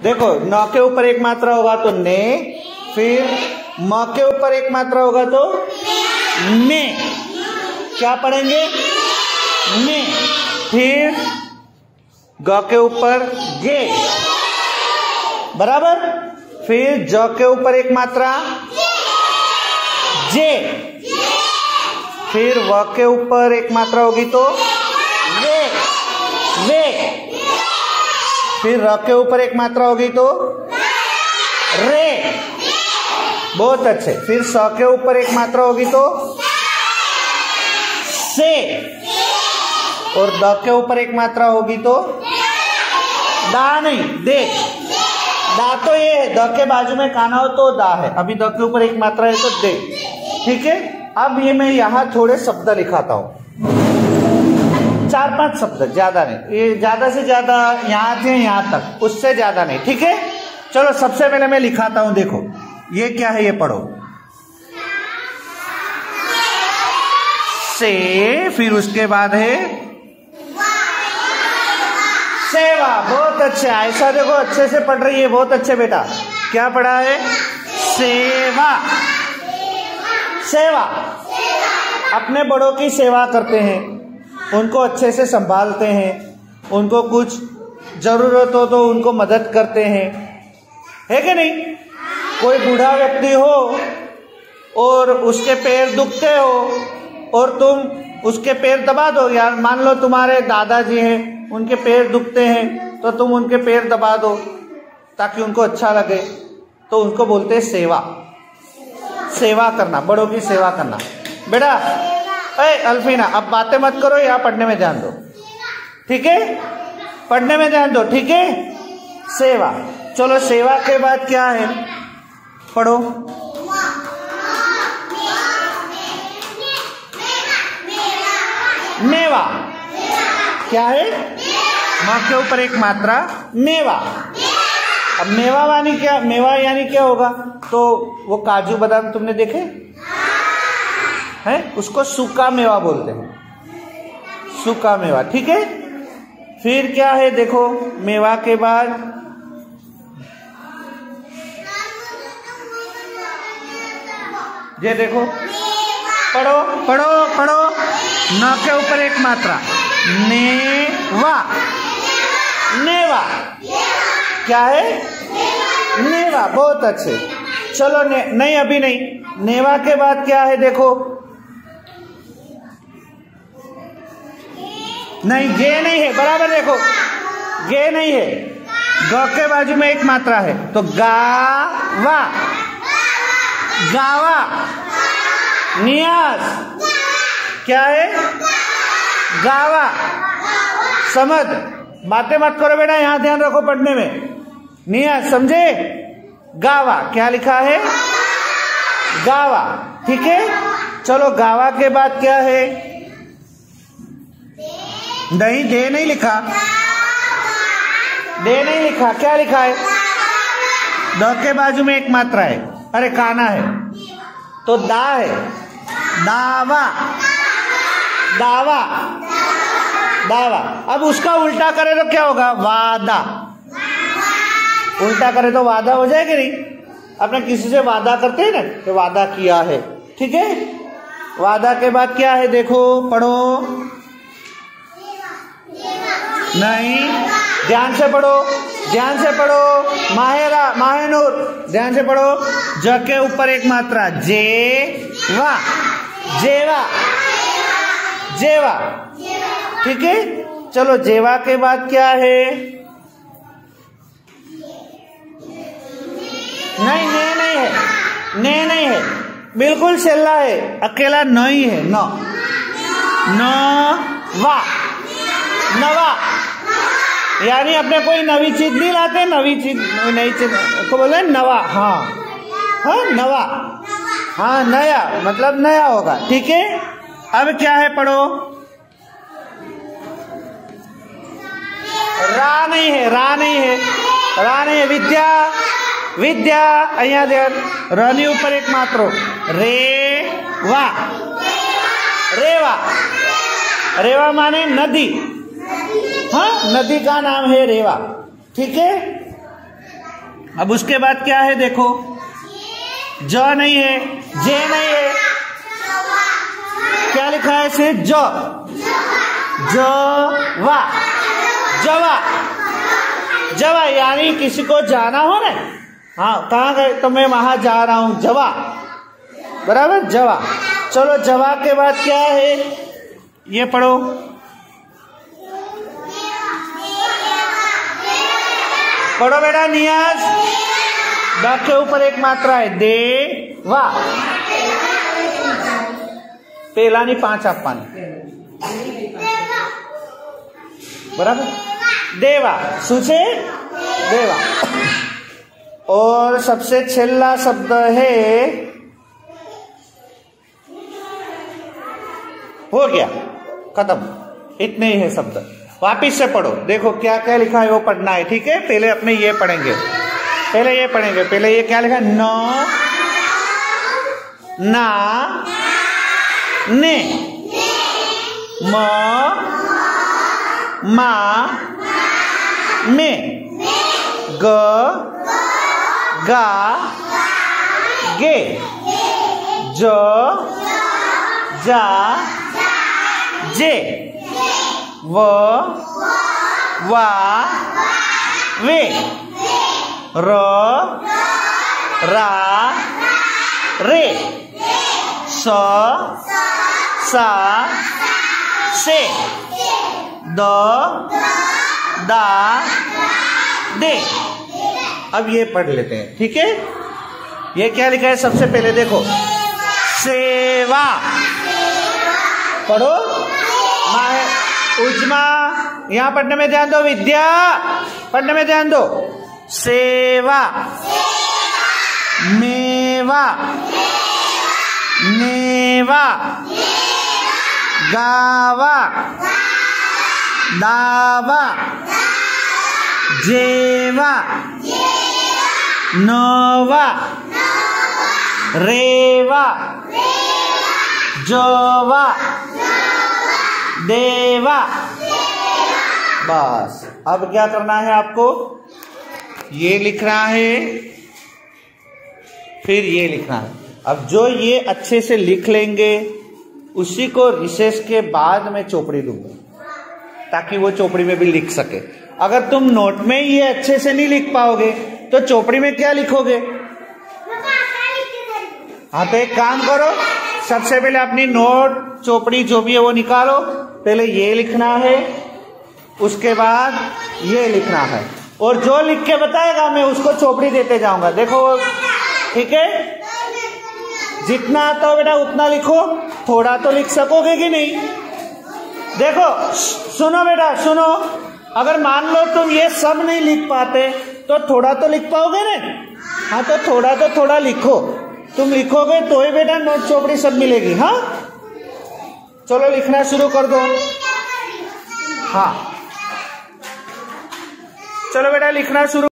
देखो न के ऊपर एक मात्रा होगा तो ने, फिर म के ऊपर एक मात्रा होगा तो ने, क्या पढ़ेंगे ने, फिर ग के ऊपर गे, बराबर, फिर ज के ऊपर एक मात्रा जे, फिर व के ऊपर एक मात्रा होगी तो वे, फिर र के ऊपर एक मात्रा होगी तो रे, बहुत अच्छे, फिर स के ऊपर एक मात्रा होगी तो से, और द के ऊपर एक मात्रा होगी तो दा नहीं दे, दा तो ये है, द के बाजू में काना हो तो दा है, अभी द के ऊपर एक मात्रा है तो दे, ठीक है। अब ये मैं यहाँ थोड़े शब्द लिखाता हूँ, 4-5 शब्द, ज्यादा नहीं, ये ज्यादा से ज्यादा यहाँ से यहाँ तक, उससे ज्यादा नहीं, ठीक है। चलो सबसे पहले मैं लिखाता हूँ, देखो ये क्या है, ये पढ़ो, से, फिर उसके बाद है सेवा, बहुत अच्छे, ऐसा देखो अच्छे से पढ़ रही है, बहुत अच्छे बेटा, क्या पढ़ा है, सेवा, सेवा, अपने बड़ों की सेवा करते हैं, उनको अच्छे से संभालते हैं, उनको कुछ जरूरत हो तो उनको मदद करते हैं, है कि नहीं। कोई बूढ़ा व्यक्ति हो और उसके पैर दुखते हो और तुम उसके पैर दबा दो, यार मान लो तुम्हारे दादाजी हैं, उनके पैर दुखते हैं तो तुम उनके पैर दबा दो ताकि उनको अच्छा लगे, तो उनको बोलते हैं सेवा, सेवा करना, बड़ों की सेवा करना। बेटा अल्फीना अब बातें मत करो, या पढ़ने में ध्यान दो, ठीक है, पढ़ने में ध्यान दो, ठीक है। सेवा, चलो सेवा के बाद क्या है, पढ़ो, मेवा, क्या है, माँ के ऊपर एक मात्रा मेवा। अब मेवा यानी क्या, मेवा यानी क्या होगा, तो वो काजू बादाम तुमने देखे हैं, उसको सूखा मेवा बोलते हैं, सूखा मेवा, ठीक है। फिर क्या है, देखो मेवा के बाद ये देखो, पढ़ो पढ़ो पढ़ो, न के ऊपर एक मात्रा नेवा, नेवा, क्या है, नेवा, बहुत अच्छे। चलो नहीं अभी नहीं, नेवा के बाद क्या है, देखो नहीं, गे नहीं है, बराबर, देखो गे नहीं है, ग के बाजू में एक मात्रा है तो गावा, गावा, नियाज, क्या है, गावा, समझ, बातें मत करो बेटा, यहां ध्यान रखो पढ़ने में, नियाज, समझे, गावा, क्या लिखा है, गावा, ठीक है। चलो गावा के बाद क्या है, नहीं दे नहीं लिखा, दे नहीं लिखा, क्या लिखा है, द के बाजू में एक मात्रा है, अरे काना है तो दा है, दावा, दावा, दावा। अब उसका उल्टा करे तो क्या होगा, वादा, उल्टा करे तो वादा हो जाएगा नहीं, अपने किसी से वादा करते हैं ना, तो वादा किया है, ठीक है। वादा के बाद क्या है, देखो पढ़ो, नहीं, ध्यान से पढ़ो, ध्यान से पढ़ो, माहेरा माहेनूर, ध्यान से पढ़ो, ज के ऊपर एक मात्रा जेवा, जेवा, जेवा, ठीक है। चलो जेवा के बाद क्या है, नहीं ने नहीं है, ने नहीं है, बिल्कुल सेल्ला है, अकेला न ही है, न, नवा, नवा, यानी अपने कोई नवी चीज नहीं लाते, नवी चीज, नई चीज को बोले नवा, हाँ हाँ नवा, हाँ नया, मतलब नया होगा, ठीक है। अब क्या है, पढ़ो, रा नहीं है, रा नहीं है, रा नहीं है, विद्या, विद्या, अहिया ध्यान, रनी ऊपर एक मात्रो, रेवा, रेवा, रेवा माने नदी, हाँ नदी का नाम है रेवा, ठीक है। अब उसके बाद क्या है देखो, ज नहीं है, जे नहीं है, क्या लिखा है इसे, ज, जवा, जवा, जवा, यानी किसी को जाना हो ना, हाँ कहाँ गए तो मैं वहां जा रहा हूं, जवा, बराबर, जवा। चलो जवा के बाद क्या है, ये पढ़ो, पढ़ो बेटा नियाज, द के ऊपर एक मात्रा है, देवा, पहला नहीं 5 आप पानी, बराबर, देवा, सूचे देवा। और सबसे छेल्ला शब्द है, हो गया खत्म, इतने ही है शब्द। वापिस से पढ़ो, देखो क्या क्या लिखा है वो पढ़ना है, ठीक है। पहले अपने ये पढ़ेंगे, पहले ये पढ़ेंगे, पहले ये क्या लिखा है, न, ना, ने, म, मा, मे, ग, गा, गे, ज, जा, जे, व, वा, वे, र, रा, रे, स, सा, से, द, दा, दे। अब ये पढ़ लेते हैं, ठीक है। ये क्या लिखा है, सबसे पहले देखो, सेवा, पढ़ो, उजमा, यहां पढ़ने में ध्यान दो, विद्या पढ़ने में ध्यान दो, सेवा, मेवा, नेवा, गावा, दावा, जेवा, नवा, रेवा, जोवा, देवा। बस अब क्या करना है आपको, ये लिखना है, फिर ये लिखना है। अब जो ये अच्छे से लिख लेंगे उसी को रिसेस के बाद में चोपड़ी दूंगा, ताकि वो चोपड़ी में भी लिख सके। अगर तुम नोट में ये अच्छे से नहीं लिख पाओगे तो चोपड़ी में क्या लिखोगे। हाँ तो एक काम करो, सबसे पहले अपनी नोट चोपड़ी जो भी है वो निकालो, पहले ये लिखना है, उसके बाद ये लिखना है, और जो लिख के बताएगा मैं उसको चोपड़ी देते जाऊंगा। देखो ठीक है, जितना आता हो बेटा उतना लिखो, थोड़ा तो लिख सकोगे कि नहीं। देखो सुनो बेटा सुनो, अगर मान लो तुम ये सब नहीं लिख पाते तो थोड़ा तो लिख पाओगे ना। हाँ तो थोड़ा लिखो, तुम लिखोगे तो ही बेटा नोट चोपड़ी सब मिलेगी। हाँ चलो लिखना शुरू कर दो। हाँ चलो बेटा लिखना शुरू